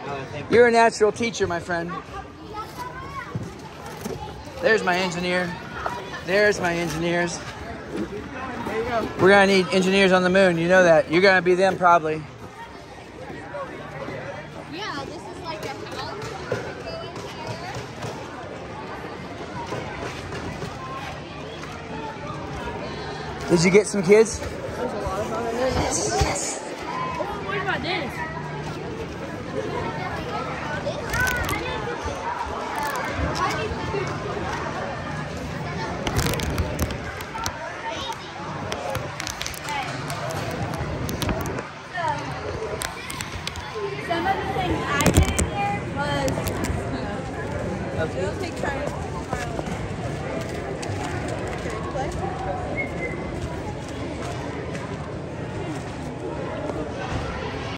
You're a natural teacher, my friend. There's my engineer. There's my engineers. There you go. We're gonna need engineers on the moon. You know that. You're gonna be them probably. Yeah, this is like a house. Did you get some kids? There's a lot of them in there. Yes. Oh, what about this? Some of the things I did in here was It'll take time.